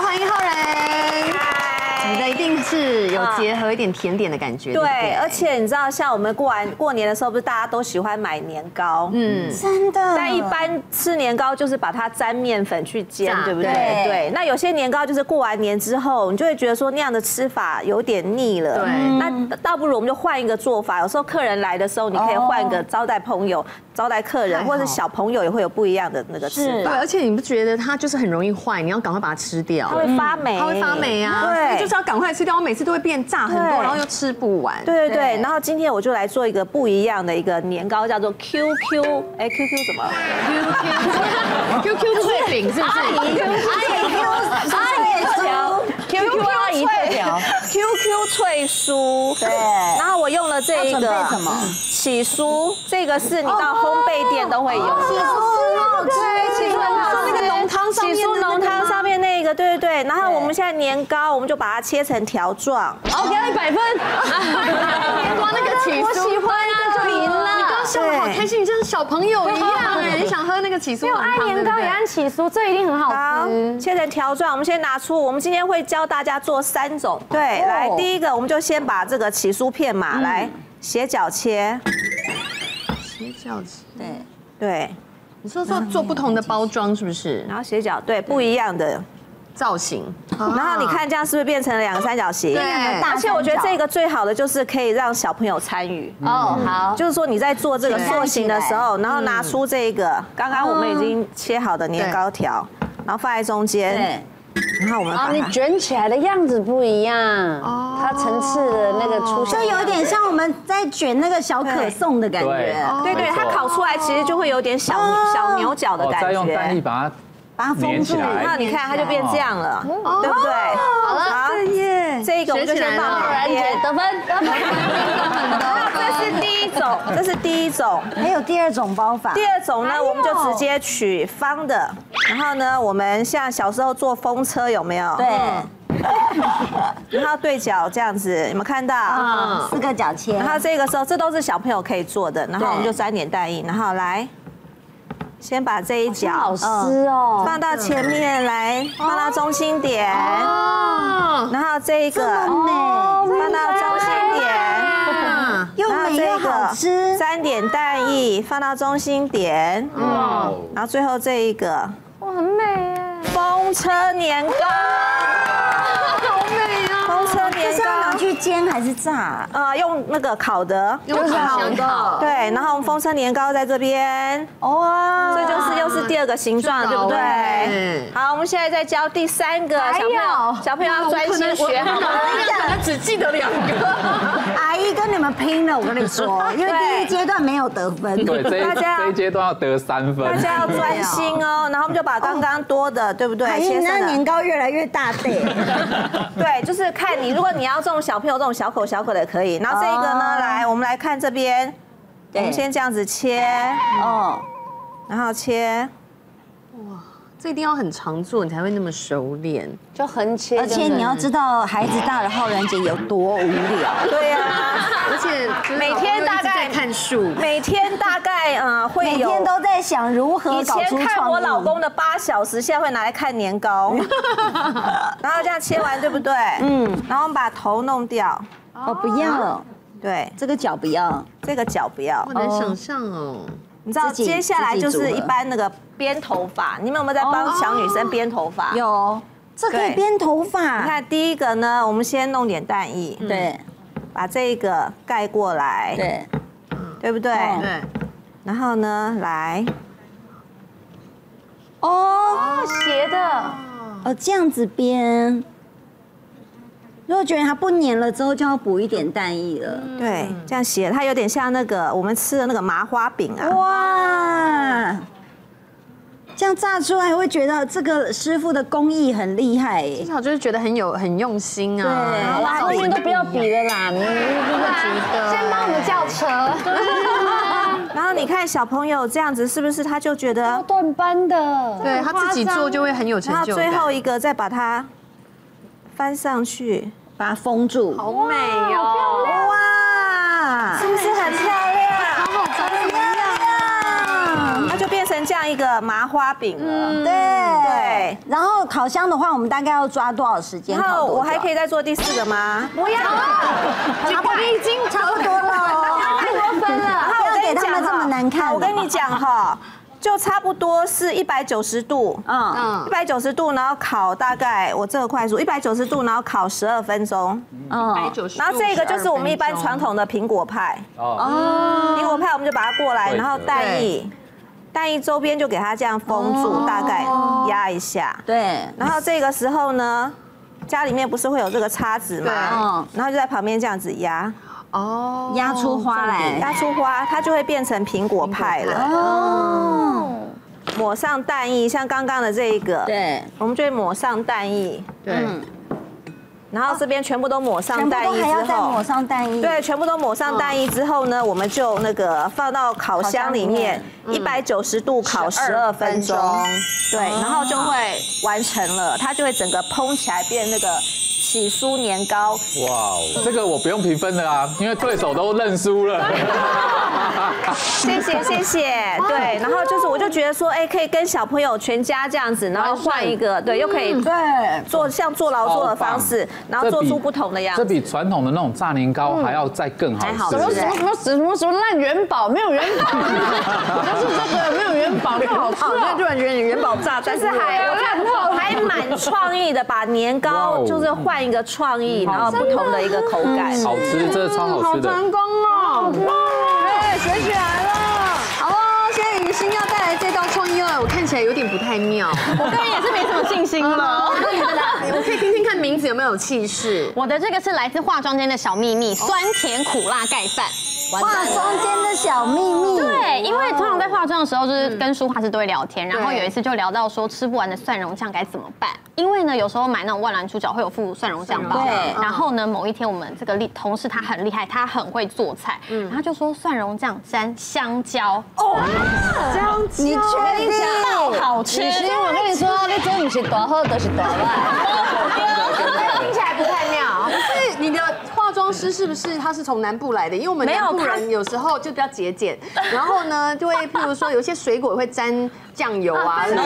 欢迎浩然。你的一定是有结合一点甜点的感觉。 对，而且你知道，像我们过年的时候，不是大家都喜欢买年糕？ 真的。 但一般吃年糕就是把它沾面粉去煎，对不对？对。那有些年糕就是过完年之后，你就会觉得说那样的吃法有点腻了。 对。 那倒不如我们就换一个做法。有时候客人来的时候，你可以换个招待朋友、招待客人，或者小朋友也会有不一样的那个吃法。 对，而且你不觉得它就是很容易坏？你要赶快把它吃掉， 它会发霉， 它会发霉啊。对，就是要赶快吃掉。我每次都会变炸很多，然后又吃不完。 对对对。然后今天我就来做一个不一样的一个年糕，叫做 QQ。哎 ，QQ 什么 ？QQ 脆饼是不是？ QQ 阿姨脆条 ，QQ 脆酥。对。然后我用了这一个什么？ 起酥，这个是你到烘焙店都会有。 起酥好吃， 起酥那个浓汤上面， 起酥浓汤上面那个，对对对。然后我们现在年糕，我们就把它切成条状。 好，给他100分。 哇，那个起酥， 我喜欢啊，就赢了。 你刚刚笑得好开心，你像小朋友一样哎！你想喝那个起酥浓汤， 爱年糕也按起酥，这一定很好吃。 切成条状，我们先拿出，我们今天会教大家做3种。对，来，第一个我们就先把这个起酥片嘛，来斜角切。 斜角切。 对对。 你说做不同的包装是不是？ 然后斜角，对，不一样的造型。 然后你看这样是不是变成了2个三角形？ 对。 而且我觉得这个最好的就是可以让小朋友参与。 哦，好。 就是说你在做这个塑形的时候，然后拿出这个刚刚我们已经切好的年糕条，然后放在中间。对。然后我们把它你卷起来的样子不一样，它层次的那个出现， 就有点像我们在卷那个小可颂的感觉。 对对，它烤出来其实就会有点小牛角的感觉。 再用单力把它粘起来， 那你看它就变这样了，对不对？ 好了， 好，这个我们就先放旁边。 得分。 这是第一种，这是第一种。 还有第2种包法。 第2种呢，我们就直接取方的，然后呢，我们像小时候坐风车有没有？ 对。 然后对角这样子，有没有看到 ？4个角切。 然后这个时候，这都是小朋友可以做的，然后我们就沾点蛋液，然后来。先把这一角好湿哦， 放到前面来，放到中心点，然后这一个放到中心点， 又美又好吃， 沾点蛋液放到中心点，然后最后这一个， 哇，很美耶， 风车年糕， 好美啊！ 风车年糕拿去煎还是炸？ 用那个烤的， 用烤的， 对，然后我们风车年糕在这边，哇，这就是又是第2个形状，对不对？好，我们现在再教第3个，小朋友要专心学好吗？ 可能只记得2个。 阿姨跟你们拼了，我跟你说，因为第1阶段没有得分。 对，这一阶段要得3分。 大家要专心哦，然后我们就把刚刚多的，对不对？ 阿姨，那年糕越来越大对。 对，就是看你，如果你要这种小朋友这种小口的也可以。然后这个呢，来，我们来看这边，我们先这样子切，然后切。 哇，这一定要很常做，你才会那么熟练。 就横切。 而且你要知道，孩子大了，浩然姐有多无聊。 对呀， 而且每天大概看书， 每天大概会有， 每天都在想如何搞出创意。 以前看我老公的8小时，现在会拿来看年糕。然后这样切完，对不对？然后我们把头弄掉。 哦，不要。 对， 这个角不要， 这个角不要。 好难想象哦。 你知道接下来就是一般那个编头发，你们有没有在帮小女生编头发？ 有，这可以编头发。 你看第一个呢，我们先弄点蛋液， 对， 把这个盖过来， 对， 对不对？ 对。 然后呢，来， 斜的， 这样子编。如果觉得它不粘了之后，就要补一点蛋液了。 对，这样斜，它有点像那个我们吃的那个麻花饼啊。 哇，这样炸出来会觉得这个师傅的工艺很厉害耶。 至少就是觉得很用心啊。 对， 好啦，后面都不要比了啦，你不觉得？先帮我们叫车。 然后你看小朋友这样子，是不是他就觉得短班的？ 对他自己做就会很有成就感。 然后最后一个再把它翻上去。 把它封住， 好美哦！ 哇，是不是很漂亮？ 好长得一样， 它就变成成这样一个麻花饼了。 对。然后烤箱的话，我们大概要抓多少时间？ 然后我还可以再做第4个吗？ 不要， 已经差不多了， 太多分了。然后我跟你讲这么难看， 我跟你讲哈。就差不多是190度，190度，然后烤大概我这个快速190度，然后烤12分钟，190。然后这个就是我们一般传统的苹果派，苹果派我们就把它过来，然后蛋液周边就给它这样封住，大概压一下， 对。 然后这个时候呢，家里面不是会有这个叉子吗？然后就在旁边这样子压。 压出花来， 压出花，它就会变成苹果派了。抹上蛋液，像刚刚的这一个， 对， 我们就会抹上蛋液，对。然后这边全部都抹上蛋液之后， 抹上蛋液， 对，全部都抹上蛋液之后呢，我们就那个放到烤箱里面，190度烤12分钟，对，然后就会完成了，它就会整个蓬起来变那个起酥年糕。 哇，这个我不用评分的啊，因为对手都认输了。 谢谢，对，然后就是我就觉得说，哎，可以跟小朋友全家这样子，然后换一个，对，又可以做像做劳作的方式，然后做出不同的样子。 这比传统的那种炸年糕还要再更好吃。 什么烂元宝，没有元宝，就是这个没有元宝就好吃。 我突然觉得你元宝炸，但是还蛮创意的，把年糕就是换一个创意，然后不同的一个口感， 好吃，这超好吃的。 好成功哦！ 对，学起来了。 好哦，现在雨欣要带来这道创意2，我看起来有点不太妙。 我个人也是没什么信心了。 我可以听听看名字有没有气势。 我的这个是来自化妆间的小秘密，酸甜苦辣盖饭。 化妆间的小秘密。 对，因为通常在化妆的时候，就是跟梳化师都会聊天，然后有一次就聊到说吃不完的蒜蓉酱该怎么办。因为呢，有时候买那种万峦猪脚会有附蒜蓉酱包。 对。 然后呢，某一天我们这个同事他很厉害，他很会做菜，然后就说蒜蓉酱沾香蕉。 香蕉，你确定？ 好吃。 我跟你说，你真不是大好，就是大坏。 听起来不太妙。可是你的化妆师是不是他是从南部来的？因为我们南部人有时候就比较节俭，然后呢就会譬如说有些水果会沾酱油啊，对，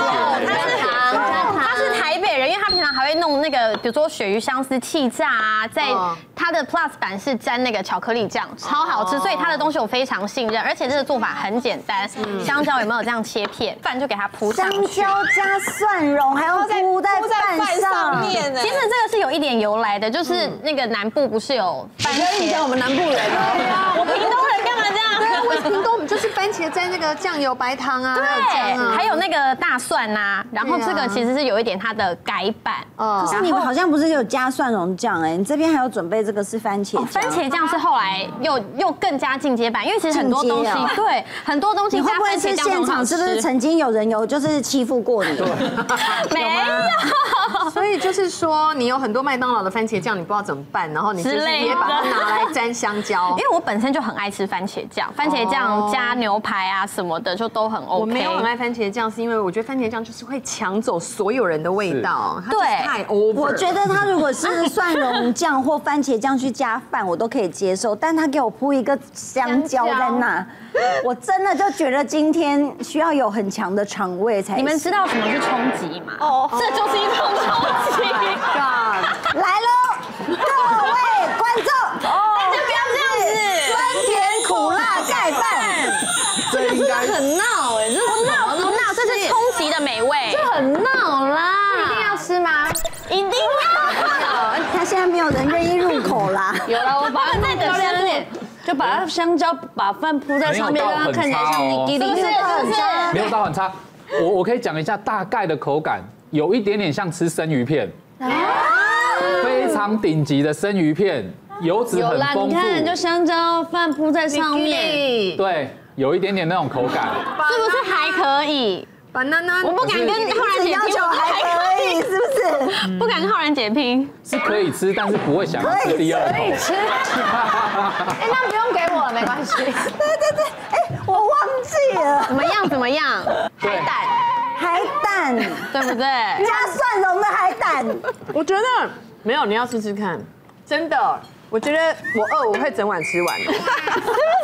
他是台北人，因为他平常还会弄那个，比如说鳕鱼香丝气炸啊，在他的 Plus 版是沾那个巧克力酱，超好吃，所以他的东西我非常信任，而且这个做法很简单，香蕉有没有这样切片，饭就给它铺上去， 香蕉加蒜蓉还要铺在饭上面。 其实这个是有一点由来的，就是那个南部不是有番茄， 影响我们南部人哦。 我屏东人干嘛这样？ 对，我屏东我们就是番茄沾那个酱油白糖啊， 对，还有那个大蒜呐，然后这个其实是有一点它的改版。 可是你们好像不是有加蒜蓉酱哎，你这边还有准备这个是番茄酱。 番茄酱是后来又更加进阶版，因为其实很多东西对很多东西加番茄酱现场是不是曾经有人就是欺负过你？ 没有， 所以就是说你有很多麦当劳的番茄酱，你不知道怎么办，然后你就是也把它拿来沾香蕉。 因为我本身就很爱吃番茄酱，番茄酱加牛排啊什么的就都很 OK。 我没有很爱番茄酱，是因为我觉得番茄酱就是会抢走所有人的味道，它对， 太 over。 我觉得他如果是蒜蓉酱或番茄酱去加饭，我都可以接受，但他给我铺一个香蕉在那，我真的就觉得今天需要有很强的肠胃才。 你们知道什么是冲击吗？这就是一种冲击。 来喽，各位观众， 大家不要这样子， 酸甜苦辣盖饭， 这应该很闹哎，这不闹，这是冲击的美味， 这很闹啦。 一定要吃吗？ 一定要。 他现在没有人愿意入口啦。 有了，我把它再漂亮一点，就把它香蕉把饭铺在上面，让它看起来像你给你， 是不是？ 没有到很差。我可以讲一下大概的口感，有一点点像吃生鱼片，非常顶级的生鱼片，油脂很丰富。 你看，就香蕉饭铺在上面， 对，有一点点那种口感， 是不是还可以？ 我不敢跟浩然姐拼， 还可以，是不是？ 不敢跟浩然姐拼， 是可以吃，但是不会想要吃第二口。 哎，那不用给我了，没关系。 对，哎，我忘记了， 怎么样？ 海胆， 对不对？ 加蒜蓉的海胆， 我觉得没有，你要吃吃看，真的。我觉得我会整碗吃完的。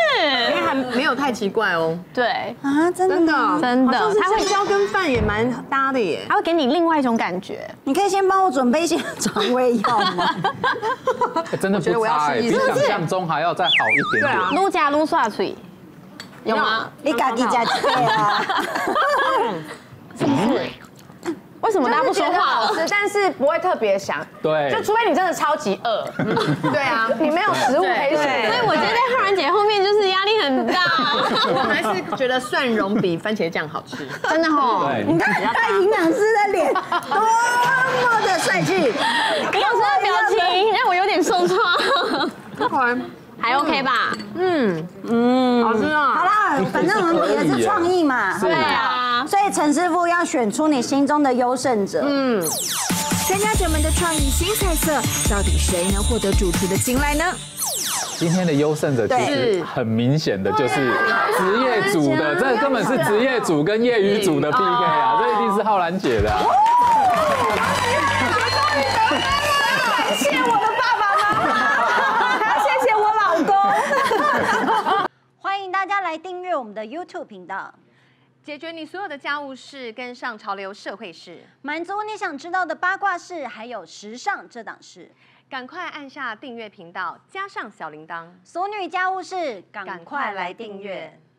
因为还没有太奇怪哦。 对啊，真的吗？ 真的， 它会香蕉跟饭也蛮搭的耶。 它会给你另外一种感觉。 你可以先帮我准备一些肠胃药吗？ 真的不差哎，比想象中还要再好一点点。 撸加撸刷嘴，有吗？ 你自己加对啊。 是不是？为什么大家不说话？ 好吃，但是不会特别想。 对， 就除非你真的超级饿。 对啊， 你没有食物可以选。 所以我觉得在浩然姐后面就是压力很大。 我还是觉得蒜蓉比番茄酱好吃， 真的吼。 对， 你看他营养师的脸多么的帅气， 营养师的表情让我有点受创。还 OK 吧？ 好吃啊！ 好啦，反正我们比的是创意嘛， 对啊， 所以陈师傅要选出你心中的优胜者。 参加者们的创意新菜色，到底谁能获得主厨的青睐呢？ 今天的优胜者其实很明显的就是职业组的，这根本是职业组跟业余组的 PK 啊，这一定是浩然姐的。 感谢我的爸爸妈妈，还要谢谢我老公。 欢迎大家来订阅我们的 YouTube 频道， 解决你所有的家务事，跟上潮流社会事， 满足你想知道的八卦事，还有时尚这档事。 赶快按下订阅频道，加上小铃铛， 俗女家务事，赶赶快来快来订阅订阅。